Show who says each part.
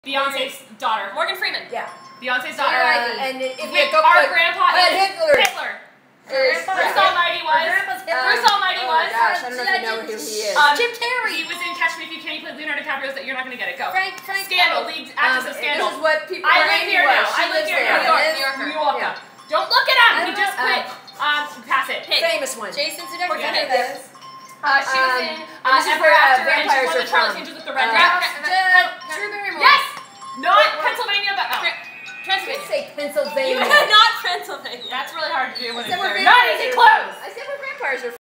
Speaker 1: Beyonce's daughter. Morgan Freeman.
Speaker 2: Yeah.
Speaker 1: Beyonce's daughter.
Speaker 2: And if you go
Speaker 1: our grandpa is
Speaker 2: Hitler.
Speaker 1: Bruce Almighty was. Bruce Almighty was.
Speaker 2: Oh gosh, I don't know if you know who he is.
Speaker 1: Jim Carrey. He was in Catch Me If You Can. He played Leonardo DiCaprio's that you're not going to get it. Go.
Speaker 2: Frank.
Speaker 1: Scandal. Lead actress of Scandal.
Speaker 2: This is what people.
Speaker 1: I live here now. I live here now.
Speaker 2: New Yorker.
Speaker 1: New Yorker. Don't look at him. He just quit. Pass it.
Speaker 2: Famous one.
Speaker 3: Jason Sudeikis.
Speaker 1: Forget it. She was in
Speaker 2: this is where
Speaker 1: Ever After, and she's
Speaker 2: vampires
Speaker 1: one of
Speaker 2: are
Speaker 1: the Charlie
Speaker 2: from.
Speaker 1: Angels with the red dress.